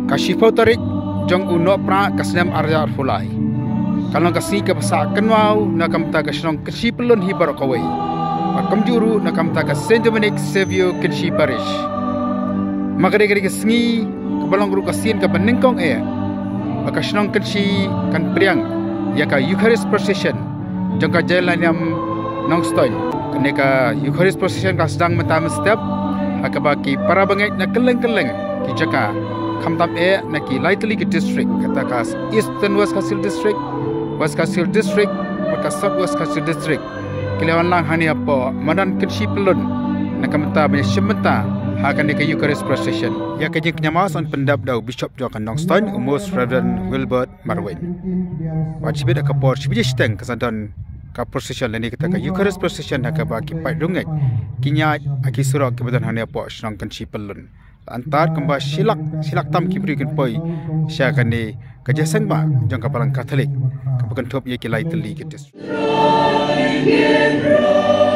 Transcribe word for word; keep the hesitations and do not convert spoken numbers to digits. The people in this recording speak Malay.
Kasih tarik Jong uno pra kasnem arya fulai. Kalau kasih ke pasal kenwau nak kamta kasnong Kynshi pelun hibar kawai. Pakam juru nak kamta kas Saint Dominic Saviour Kynshi Parish. Maka dek dek sengi kebalong guru kasin ke Nyngkong e. Pakasnong Kynshi kan priang ya ka Iukharist Proseshon. Jong ka Jylla Niam Nongstoiñ. Kene ka Iukharist Proseshon ka sedang mentam setiap akabaki para bangai nak keleng-keleng ki jaka kamtam e naki lightly ke district kata kas Eastern West Kasil District, West Kasil District, maka South West Kasil District. Kelewan lang hani apa madan Kynshi pelun nakamta banyak sementa hakan ke Iukharist Proseshon. Ya kejeng kenyamas on pendap dau Bishop Jong Nongstoiñ Most Reverend Wilbert Marwin. Wajib ada kapor sibije steng kesantan ka Proseshon leni kita ka Iukharist Proseshon haka baki pai Riewngeit kinya aki surok kebetulan hani apa senang Kynshi pelun. Antar kembali silak silak tam kibri kan poi siakan ni kerja sengba jangka palang Katolik kebukan top ye kilai teli gitu.